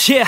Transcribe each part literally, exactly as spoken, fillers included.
Yeah,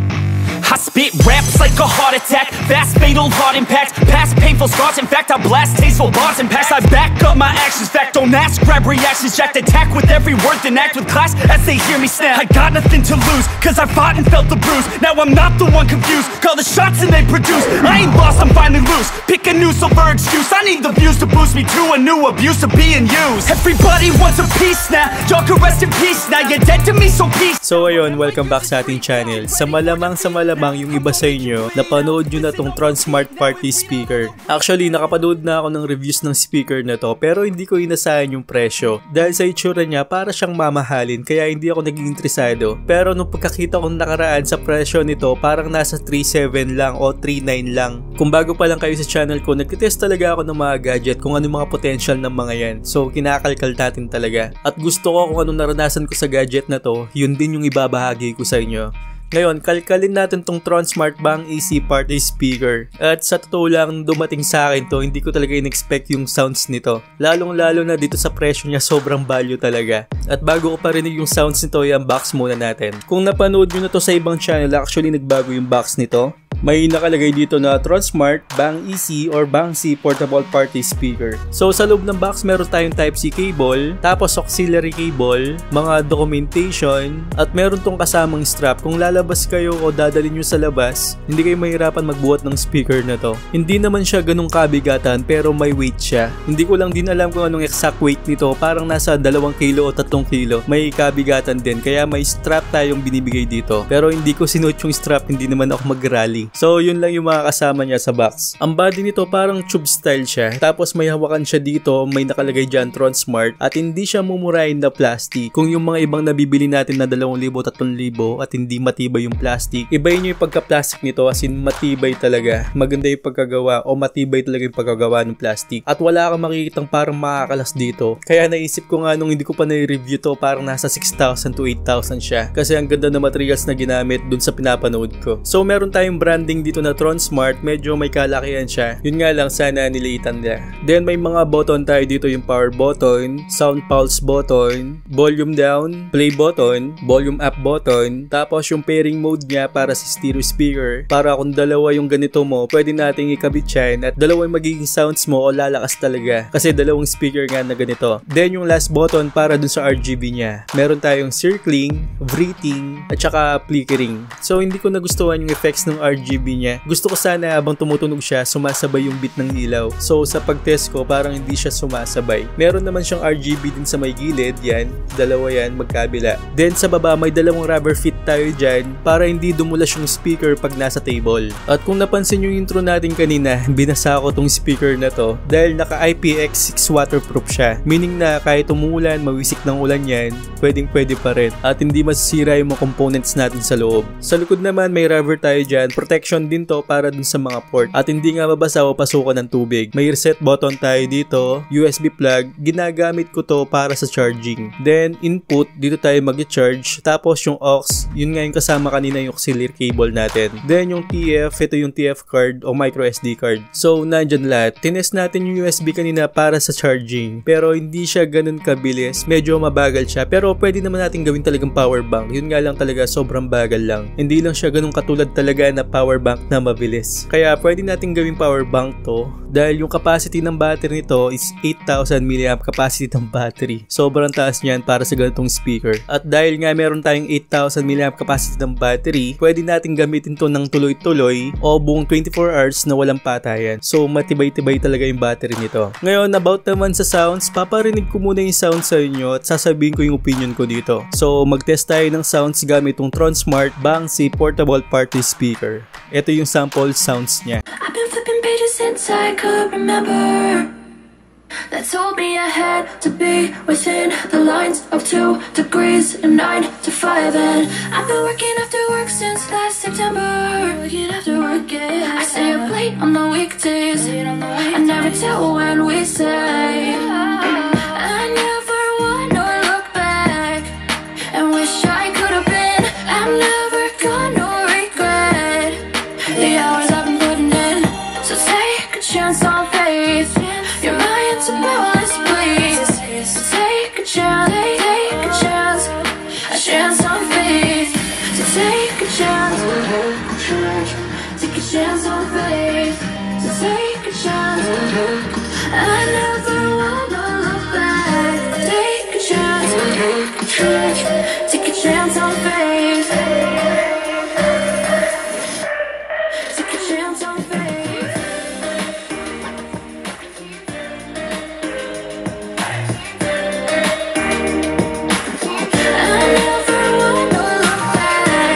I spit raps like a heart attack, fast fatal heart impact, past painful scars. In fact, I blast tasteful bars and past. I back up my actions, fact don't ask, grab reactions, jacked attack with every word, then act with class as they hear me snap. I got nothing to lose, cause I fought and felt the bruise. Now I'm not the one confused, call the shots and they produce. I ain't lost, I'm finally loose, pick a new silver excuse. I need the views to boost me to a new abuse of being used. Everybody wants a piece now, y'all can rest in peace now. You're dead to me, so peace. So ayun, welcome back sa ating channel. Sa malamang sa malamang yung iba sa inyo, napanood nyo na tong Transmart Party speaker. Actually, nakapanood na ako ng reviews ng speaker na to, pero hindi ko inasahan yung presyo. Dahil sa itsura niya, para siyang mamahalin, kaya hindi ako naging interesado. Pero nung pagkakita kong nakaraan sa presyo nito, parang nasa three seven lang o three nine lang. Kung bago pa lang kayo sa channel ko, nagtitest talaga ako ng mga gadget, kung ano mga potential ng mga yan. So, kinakalkal natin talaga. At gusto ko kung anong naranasan ko sa gadget na to, yun din yung ibabahagi ko sa inyo. Ngayon, kalkalin natin tong Transmart Bang E C Party speaker. At sa totoo lang, dumating sa akin to, hindi ko talaga in-expect yung sounds nito. Lalong lalo na dito sa presyo niya, sobrang value talaga. At bago ko parinig yung sounds nito, i-unbox muna natin. Kung napanood nyo na to sa ibang channel, actually nagbago yung box nito. May nakalagay dito na Transmart Bang E C or Bang C Portable Party Speaker. So sa loob ng box meron tayong Type C cable, tapos auxiliary cable, mga documentation, at meron tong kasamang strap. Kung lalabas kayo o dadalhin nyo sa labas, hindi kayo mahirapan magbuhat ng speaker na to. Hindi naman siya ganung kabigatan pero may weight siya. Hindi ko lang din alam kung anong exact weight nito, parang nasa dalawang kilo o tatlong kilo. May kabigatan din kaya may strap tayong binibigay dito. Pero hindi ko sinuot yung strap, hindi naman ako mag-rally. So yun lang yung mga kasama niya sa box. Ang body nito parang tube style siya. Tapos may hawakan siya dito, may nakalagay dyan Transmart. At hindi siya mumurahin na plastic. Kung yung mga ibang nabibili natin na dalawang libo, tatlong libo at hindi matibay yung plastic, ibayin nyo yung pagka-plastic nito as in matibay talaga. Maganda yung pagkagawa o matibay talaga yung pagkagawa ng plastic. At wala kang makikitang parang makakalas dito. Kaya naisip ko nga nung hindi ko pa na-review to, parang nasa six thousand to eight thousand siya. Kasi ang ganda na materials na ginamit dun sa pinapanood ko. So meron tayong branding dito na Transmart, medyo may kalakihan siya. Yun nga lang, sana niliitan niya. Then may mga button tayo dito, yung power button, sound pulse button, volume down, play button, volume up button, tapos yung pairing mode niya para sa stereo speaker. Para kung dalawa yung ganito mo, pwede nating ikabit yan at dalawa yung magiging sounds mo o lalakas talaga. Kasi dalawang speaker nga na ganito. Then yung last button para dun sa R G B niya. Meron tayong circling, breathing, at saka flickering. So hindi ko nagustuhan yung effects ng R G B niya. Gusto ko sana habang tumutunog siya, sumasabay yung bit ng ilaw. So sa pagtest ko, parang hindi siya sumasabay. Meron naman siyang R G B din sa may gilid, yan. Dalawa yan, magkabila. Then sa baba, may dalawang rubber feet tayo dyan para hindi dumulas yung speaker pag nasa table. At kung napansin yung intro natin kanina, binasa ko tong speaker na to dahil naka I P X six waterproof siya. Meaning na kahit umulan, mawisik ng ulan yan, pwedeng pwede pa rin. At hindi masisira yung mga components natin sa loob. Sa likod naman, may rubber tayo dyan. Protection din to para dun sa mga port. At hindi nga mabasa o pasukan ng tubig. May reset button tayo dito, U S B plug. Ginagamit ko to para sa charging. Then input, dito tayo mag-charge. Tapos yung aux, yun nga yung kasama kanina yung auxiliary cable natin. Then yung T F, ito yung T F card o micro S D card. So nandyan lahat. Tinest natin yung U S B kanina para sa charging. Pero hindi siya ganun kabilis. Medyo mabagal siya. Pero pwede naman natin gawin talagang power bank. Yun nga lang talaga, sobrang bagal lang. Hindi lang siya ganun katulad talaga na power bank na mabilis. Kaya pwede natin gawing power bank to dahil yung capacity ng battery nito is eight thousand milliamp capacity ng battery. Sobrang taas niyan para sa ganitong speaker. At dahil nga meron tayong eight thousand milliamp capacity ng battery, pwede natin gamitin to ng tuloy-tuloy o buong twenty-four hours na walang patayan. So matibay-tibay talaga yung battery nito. Ngayon, about naman sa sounds, paparinig ko muna yung sounds sa inyo at sasabihin ko yung opinion ko dito. So mag-test tayo ng sounds gamit yung Transmart Bang C Portable Party Speaker. Ito yung sample sounds niya. I've been flipping pages since I could remember. That told me I had to be within the lines of two degrees and nine to five. And I've been working after work since last September. Working after work, yeah. I stay up late on the weekdays. I never tell when we say. I never wanna look back and wish I could have been. I'm never gonna regret the hours I've been putting in. So take a chance on faith. Your mind's a boundless place. So take a chance, take a chance, a chance on faith. So take a chance. I never wanna look back. Take a chance, take a chance on faith. Take a chance on faith. I never wanna look back.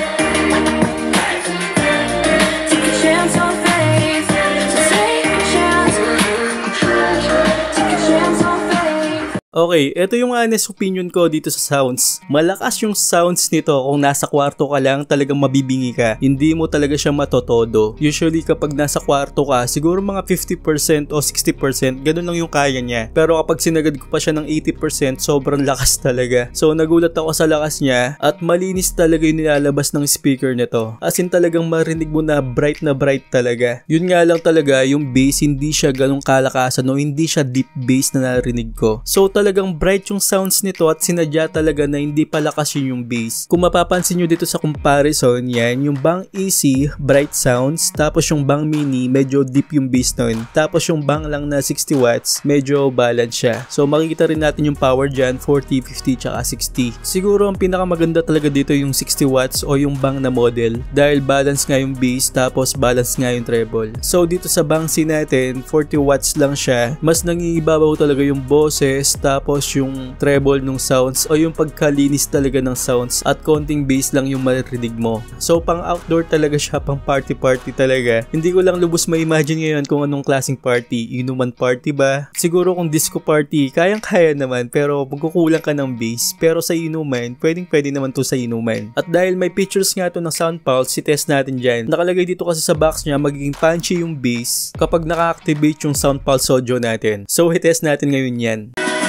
Take a chance on faith. So take a chance. Take a chance on faith. Okay, ito yung honest opinion ko dito sa sounds. Malakas yung sounds nito kung nasa kwarto ka lang, talagang mabibingi ka. Hindi mo talaga siya matotodo. Usually kapag nasa kwarto ka, siguro mga fifty percent o sixty percent, ganun lang yung kaya niya. Pero kapag sinagad ko pa siya ng eighty percent, sobrang lakas talaga. So nagulat ako sa lakas niya at malinis talaga yung nilalabas ng speaker nito. As in talagang marinig mo na bright na bright talaga. Yun nga lang talaga, yung bass hindi siya ganun kalakasan o hindi siya deep bass na narinig ko. So talagang bright yung sounds nito at sinadya talaga na hindi palakas yun yung bass. Kung mapapansin nyo dito sa comparison, yan, yung Bang E C, bright sounds, tapos yung Bang Mini, medyo deep yung bass nun. Tapos yung Bang lang na sixty watts, medyo balance siya. So makikita rin natin yung power dyan, forty, fifty, tsaka sixty. Siguro ang pinakamaganda talaga dito yung sixty watts o yung Bang na model dahil balance nga yung bass, tapos balance nga yung treble. So dito sa Bang C natin, forty watts lang siya. Mas nangiibabaw talaga yung boses, tapos yung treble ng sounds o yung pagkalinis talaga ng sounds at konting bass lang yung maririnig mo. So pang outdoor talaga siya, pang party party talaga. Hindi ko lang lubos ma-imagine ngayon kung anong klaseng party. Inuman party ba? Siguro kung disco party, kayang-kaya naman pero magkukulang ka ng bass. Pero sa inuman, pwedeng pwede naman to sa inuman. At dahil may pictures nga to ng sound pulse, si-test natin dyan. Nakalagay dito kasi sa box niya, magiging punchy yung bass kapag naka-activate yung sound pulse audio natin. So i-test natin ngayon yan.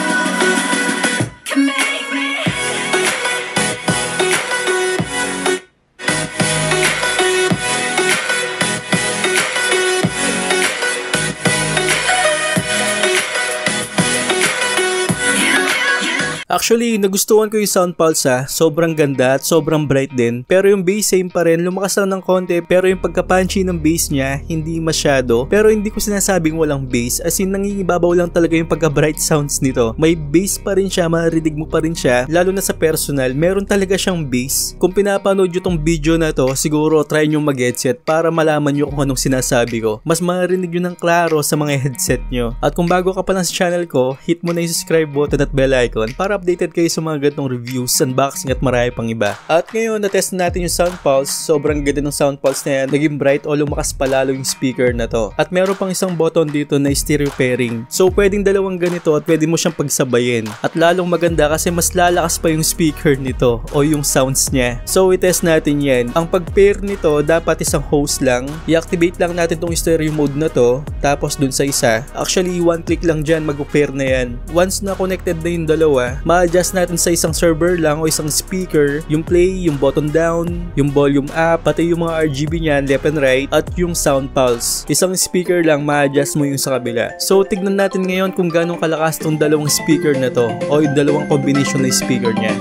Actually, nagustuhan ko yung sound pulse ha. Sobrang ganda at sobrang bright din. Pero yung bass same pa rin. Lumakas lang ng konti. Pero yung pagka-punchy ng bass niya, hindi masyado. Pero hindi ko sinasabing walang bass. As in, nangingibabaw lang talaga yung pagka-bright sounds nito. May bass pa rin siya. Marinig mo pa rin siya. Lalo na sa personal, meron talaga siyang bass. Kung pinapanood nyo tong video na to, siguro try nyo mag-headset para malaman nyo kung anong sinasabi ko. Mas marinig nyo ng klaro sa mga headset nyo. At kung bago ka pa lang sa channel ko, hit mo na yung subscribe button at bell icon para updated kayo sa mga ganitong reviews, unboxing at marami pang iba. At ngayon, na-test natin yung sound pulse. Sobrang ganda ng sound pulse na yan. Naging bright o lumakas palalo yung speaker na to. At meron pang isang button dito na stereo pairing. So, pwedeng dalawang ganito at pwede mo siyang pagsabayin. At lalong maganda kasi mas lalakas pa yung speaker nito o yung sounds niya. So, i-test natin yan. Ang pag-pair nito, dapat isang host lang. I-activate lang natin tong stereo mode na to. Tapos dun sa isa. Actually, one click lang dyan, mag-pair na yan. Once na connected na yung dalawa, ma-adjust natin sa isang server lang o isang speaker, yung play, yung button down, yung volume up, pati yung mga R G B niyan, left and right, at yung sound pulse. Isang speaker lang, ma-adjust mo yung sa kabila. So, tignan natin ngayon kung ganong kalakas tong dalawang speaker na to o yung dalawang combination na speaker niya.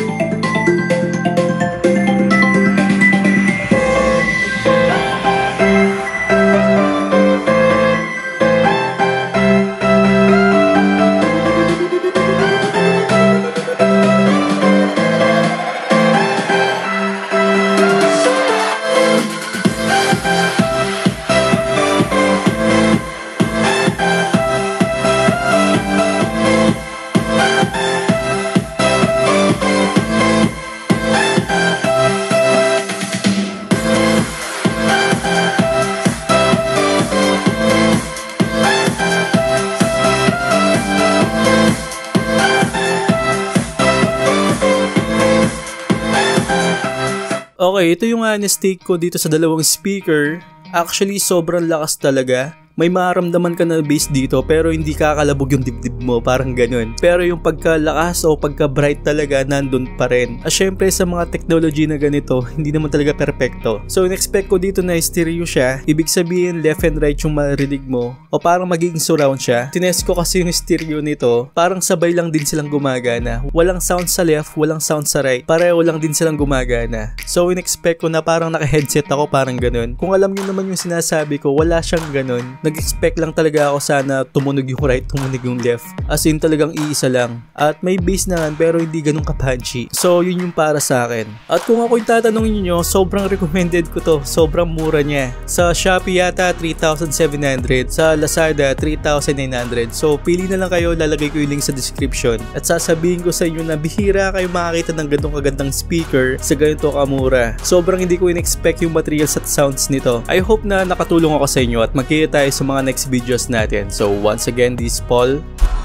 Okay, ito yung honest take ko dito sa dalawang speaker. Actually, sobrang lakas talaga. May maramdaman ka na bass dito pero hindi kakalabog yung dibdib mo, parang ganun. Pero yung pagkalakas o pagka-bright talaga nandun pa rin. At syempre sa mga technology na ganito, hindi naman talaga perfecto. So in-expect ko dito na stereo siya, ibig sabihin left and right yung marinig mo o parang magiging surround siya. Tinest ko kasi yung stereo nito, parang sabay lang din silang gumagana. Walang sound sa left, walang sound sa right. Pareho lang din silang gumagana. So in-expect ko na parang naka-headset ako, parang ganun. Kung alam nyo naman yung sinasabi ko, wala siyang ganun. nag-expect lang talaga ako sana tumunog yung right, tumunog yung left. As in talagang iisa lang. At may bass naman pero hindi ganun ka-punchy. So yun yung para sa akin. At kung ako yung tatanungin nyo, sobrang recommended ko to. Sobrang mura niya. Sa Shopee yata three thousand seven hundred. Sa Lazada three thousand nine hundred. So pili na lang kayo, lalagay ko yung link sa description. At sasabihin ko sa inyo na bihira kayo makakita ng ganitong kagandang speaker sa ganito kamura. Sobrang hindi ko in-expect yung materials at sounds nito. I hope na nakatulong ako sa inyo at magkita tayo sa mga next videos natin. So once again, this is Paul.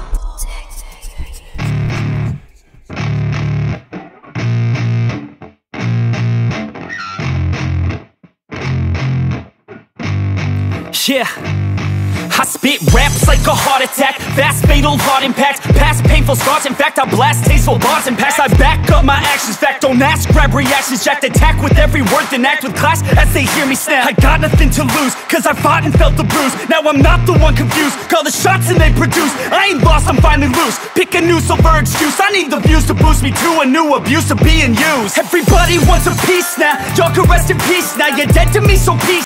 Yeah, I spit raps like a heart attack, fast fatal heart impact, past painful scars, in fact I blast tasteful bars and packs. I back up my actions, fact don't ask, grab reactions, jacked attack with every word, then act with class as they hear me snap. I got nothing to lose, cause I fought and felt the bruise, now I'm not the one confused, call the shots and they produce, I ain't lost, I'm finally loose, pick a new silver excuse, I need the views to boost me to a new abuse of being used. Everybody wants a piece now, y'all can rest in peace now, you're dead to me so peace.